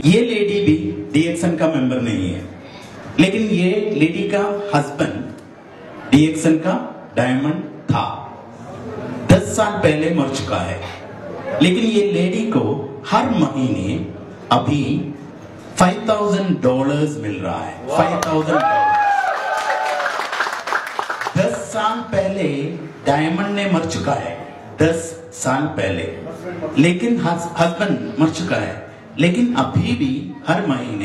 ये लेडी भी डीएक्सन का मेंबर नहीं है, लेकिन ये लेडी का हस्बैंड डीएक्सन का डायमंड था। 10 साल पहले मर चुका है, लेकिन ये लेडी को हर महीने अभी $5,000 मिल रहा है। $5,000। 10 साल पहले डायमंड ने मर चुका है, 10 साल पहले, लेकिन हस्बैंड मर चुका है, लेकिन अभी भी हर महीने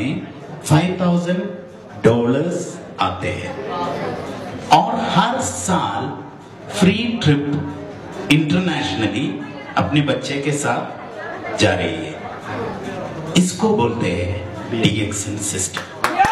$5,000 आते हैं और हर साल फ्री ट्रिप इंटरनेशनली अपने बच्चे के साथ जा रही है। इसको बोलते हैं डीएक्सन सिस्टम।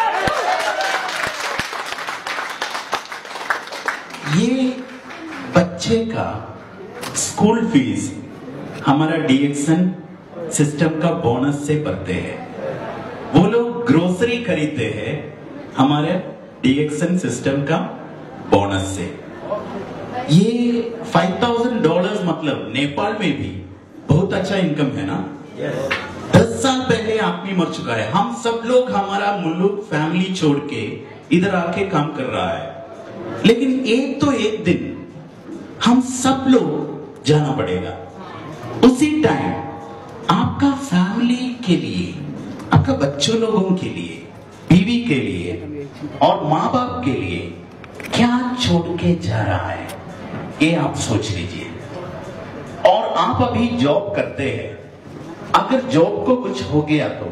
ये बच्चे का स्कूल फीस हमारा डीएक्सन सिस्टम का बोनस से भरते हैं। वो लोग ग्रोसरी खरीदते हैं हमारे डीएक्सन सिस्टम का बोनस से। ये $5,000 मतलब नेपाल में भी बहुत अच्छा इनकम है ना। 10 साल पहले आदमी मर चुका है, हम सब लोग हमारा मुल्क फैमिली छोड़ के इधर आके काम कर रहा है, लेकिन एक दिन हम सब लोग जाना पड़ेगा। उसी टाइम आपका फैमिली के लिए, आपका बच्चों लोगों के लिए, बीवी के लिए और माँ बाप के लिए क्या छोड़ के जा रहा है, ये आप सोच लीजिए। और आप अभी जॉब करते हैं, अगर जॉब को कुछ हो गया तो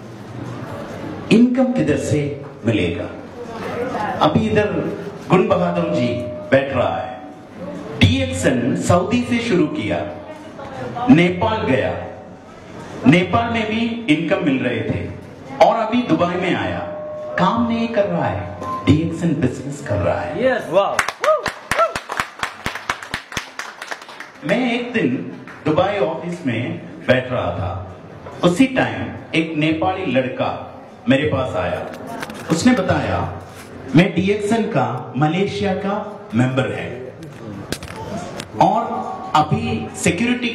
इनकम किधर से मिलेगा? अभी इधर गुण बहादुर जी बैठ रहा है, डीएक्सन सऊदी से शुरू किया, नेपाल गया, नेपाल में भी इनकम मिल रहे थे, और अभी दुबई में आया, काम नहीं कर रहा है, डीएक्सन बिजनेस कर रहा है। Yes, wow. मैं एक दिन दुबई ऑफिस में बैठ रहा था, उसी टाइम एक नेपाली लड़का मेरे पास आया। उसने बताया मैं डीएक्सन का मलेशिया का मेंबर है और अभी सिक्योरिटी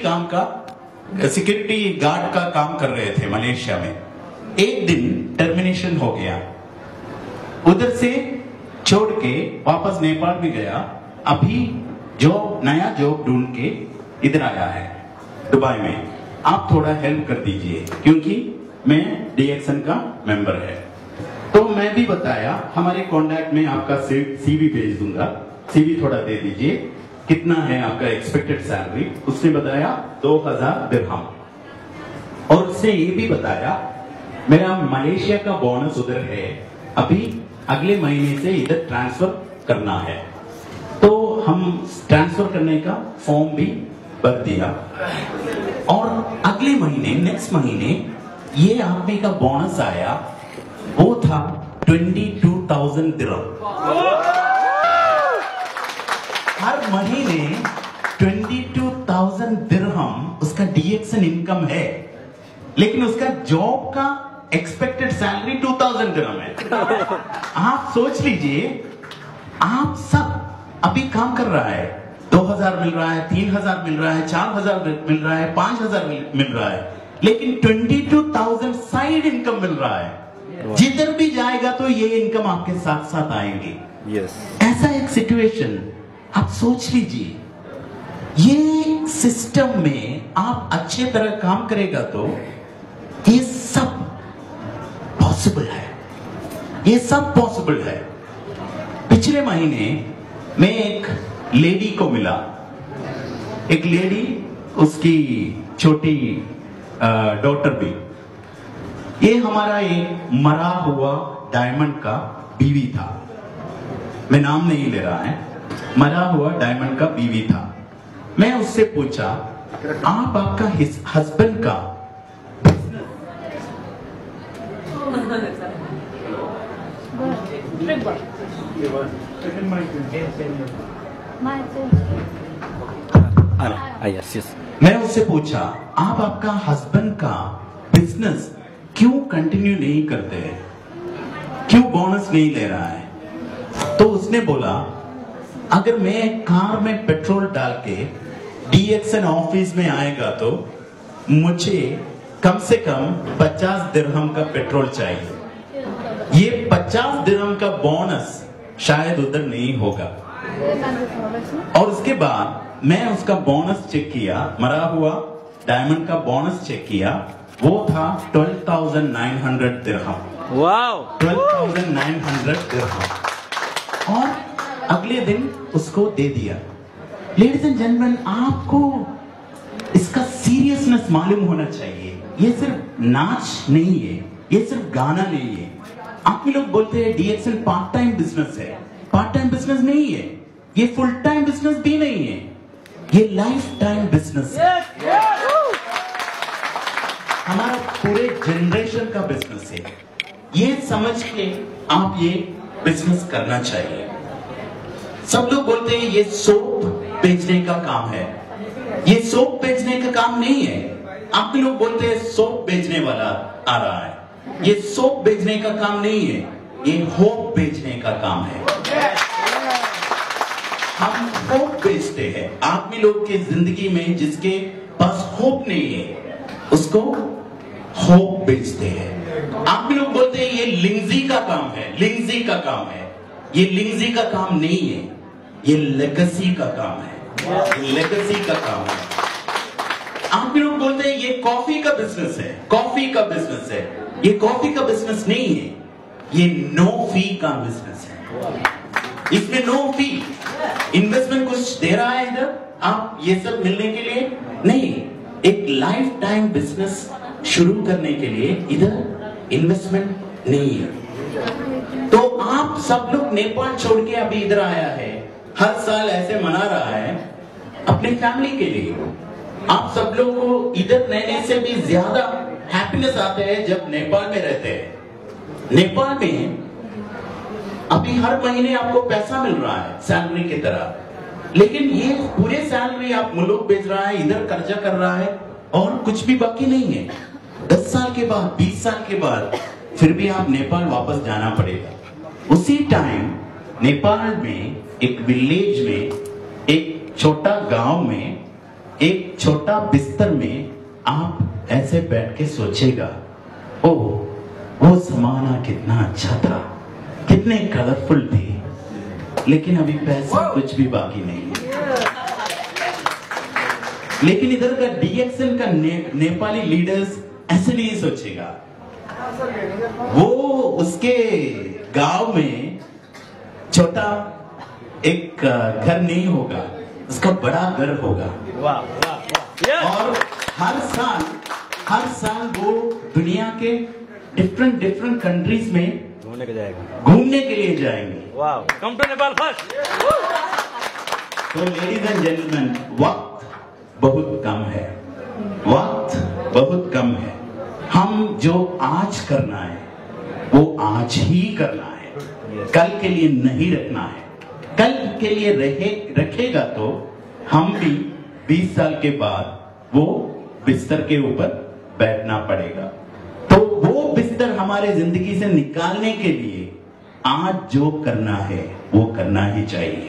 गार्ड का काम कर रहे थे मलेशिया में। एक दिन टर्मिनेशन हो गया, उधर से छोड़ के वापस नेपाल भी गया, अभी नया जॉब ढूंढ के इधर आया है दुबई में। आप थोड़ा हेल्प कर दीजिए क्योंकि मैं डीएक्सन का मेंबर है। तो मैं भी बताया हमारे कांटेक्ट में आपका सीवी भेज दूंगा, सीवी थोड़ा दे दीजिए, कितना है आपका एक्सपेक्टेड सैलरी। उसने बताया 2,000 दिरहम, और उसने ये भी बताया मेरा मलेशिया का बोनस उधर है, अभी अगले महीने से इधर ट्रांसफर करना है। तो हम ट्रांसफर करने का फॉर्म भी भर दिया, और अगले महीने नेक्स्ट महीने ये आदमी का बोनस आया, वो था 22,000 दिरहम। हर महीने 22,000 दिरहम उसका डीएक्सन इनकम है, लेकिन उसका जॉब का एक्सपेक्टेड सैलरी 2,000 दिरहम है। आप सोच लीजिए, आप सब अभी काम कर रहा है, 2,000 मिल रहा है, 3,000 मिल रहा है, 4,000 मिल रहा है, 5,000 मिल रहा है, लेकिन 22,000 साइड इनकम मिल रहा है। जिधर भी जाएगा तो ये इनकम आपके साथ साथ आएंगे। Yes. ऐसा एक सिचुएशन आप सोच लीजिए। ये सिस्टम में आप अच्छे तरह काम करेगा तो ये सब पॉसिबल है, ये सब पॉसिबल है। पिछले महीने मैं एक लेडी को मिला, एक लेडी, उसकी छोटी डॉटर भी। ये हमारा एक मरा हुआ डायमंड का बीवी था, मैं नाम नहीं ले रहा है, मरा हुआ डायमंड का बीवी था। मैं उससे पूछा आपका हस्बैंड का मैं उससे पूछा आपका हस्बैंड का बिजनेस क्यों कंटिन्यू नहीं करते हैं, क्यों बोनस नहीं ले रहा है? तो उसने बोला अगर मैं कार में पेट्रोल डाल के डीएक्सन ऑफिस में आएगा तो मुझे कम से कम 50 दिरहम का पेट्रोल चाहिए। ये 50 दिरहम का बोनस शायद उधर नहीं होगा। और उसके बाद मैं उसका बोनस चेक किया, मरा हुआ डायमंड का बोनस चेक किया, वो था 12,900 दिरहम। वाओ, 12,900 दिरहम। और अगले दिन उसको दे दिया। लेडीज एंड जेंटलमैन, आपको इसका सीरियसनेस मालूम होना चाहिए। ये सिर्फ नाच नहीं है, ये सिर्फ गाना नहीं है। आप लोग बोलते हैं डीएक्सएल पार्ट टाइम बिजनेस है। पार्ट टाइम बिजनेस नहीं है, ये फुल टाइम बिजनेस भी नहीं है, ये लाइफ टाइम बिजनेस है। हमारा पूरे जनरेशन का बिजनेस है। ये समझ के आप ये बिजनेस करना चाहिए। सब लोग बोलते हैं ये सोप बेचने का काम है। ये सोप बेचने का काम नहीं है। आप लोग बोलते हैं सोप बेचने वाला आ रहा है। ये सोप बेचने का काम नहीं है, ये होप बेचने का काम है। हम होप बेचते हैं। आदमी लोग की जिंदगी में जिसके पास होप नहीं है, उसको होप बेचते हैं। आप लोग बोलते हैं ये लिंगजी का काम है, लिंगजी का काम है। ये लिंगजी का काम नहीं है, ये लेगेसी का काम है, लेगेसी का काम है। आप लोग बोलते हैं ये कॉफी का बिजनेस है, कॉफी का बिजनेस है। ये कॉफी का बिजनेस नहीं है, ये नो फी का बिजनेस है। इसमें नो फी, इन्वेस्टमेंट कुछ दे रहा है इधर आप ये सब मिलने के लिए नहीं। एक लाइफ टाइम बिजनेस शुरू करने के लिए इधर इन्वेस्टमेंट नहीं है। तो आप सब लोग नेपाल छोड़ के अभी इधर आया है, हर साल ऐसे मना रहा है अपने फैमिली के लिए। आप सब लोगों को इधर रहने से भी ज्यादा हैप्पीनेस आते हैं जब नेपाल में रहते हैं। नेपाल में अभी हर महीने आपको पैसा मिल रहा है सैलरी की तरह, लेकिन ये पूरे सैलरी आप मुल्क भेज रहा है, इधर कर्जा कर रहा है और कुछ भी बाकी नहीं है। 10 साल के बाद, 20 साल के बाद फिर भी आप नेपाल वापस जाना पड़ेगा। उसी टाइम नेपाल में एक विलेज में, एक छोटा गांव में, एक छोटा बिस्तर में आप ऐसे बैठ के सोचेगा, ओह वो जमाना कितना अच्छा था, कितने कलरफुल थे, लेकिन अभी पैसा कुछ भी बाकी नहीं है। लेकिन इधर का डीएक्सएल का नेपाली लीडर्स ऐसे नहीं सोचेगा। वो उसके गांव में छोटा एक घर नहीं होगा, उसका बड़ा घर होगा। और हर साल वो दुनिया के डिफरेंट कंट्रीज में घूमने के लिए जाएंगे। Come to Nepal first. तो लेडीज एंड जेंटलमैन, वक्त बहुत कम है, वक्त बहुत कम है। हम जो आज करना है वो आज ही करना है, कल के लिए नहीं रखना है। कल के लिए रखेगा तो हम भी 20 साल के बाद वो बिस्तर के ऊपर बैठना पड़ेगा। तो वो बिस्तर हमारे जिंदगी से निकालने के लिए आज जो करना है वो करना ही चाहिए।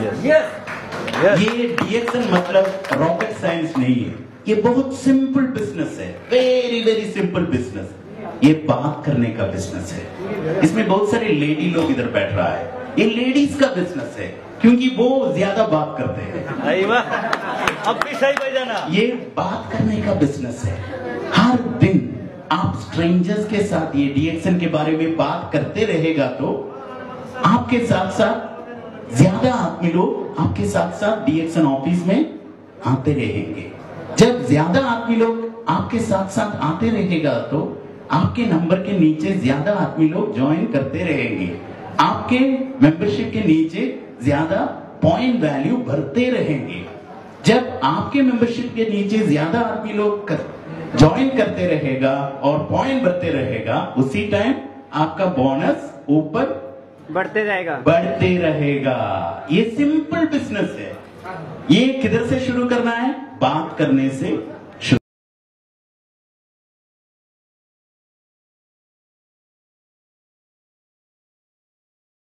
ये डीएक्सएल मतलब रॉकेट साइंस नहीं है, ये बहुत सिंपल बिजनेस है, वेरी वेरी सिंपल बिजनेस। ये बात करने का बिजनेस है। इसमें बहुत सारे लेडी लोग इधर बैठ रहा है, ये लेडीज का बिजनेस है क्योंकि वो ज्यादा बात करते हैं। अब भी सही बजाना। ये बात करने का बिजनेस है। हर दिन आप स्ट्रेंजर्स के साथ ये डीएक्सएल के बारे में बात करते रहेगा तो आपके साथ साथ ज्यादा आदमी लोग आपके साथ साथ डीएक्सएल ऑफिस में आते रहेंगे। जब ज्यादा आदमी लोग आपके साथ साथ आते रहेगा तो आपके नंबर के नीचे ज्यादा आदमी लोग ज्वाइन करते रहेंगे, आपके मेंबरशिप के नीचे ज्यादा पॉइंट वैल्यू भरते रहेंगे। जब आपके मेंबरशिप के नीचे ज्यादा आदमी लोग ज्वाइन करते रहेगा और पॉइंट बढ़ते रहेगा, उसी टाइम आपका बोनस ऊपर बढ़ते रहेगा। ये सिंपल बिजनेस है। ये किधर से शुरू करना है? बात करने से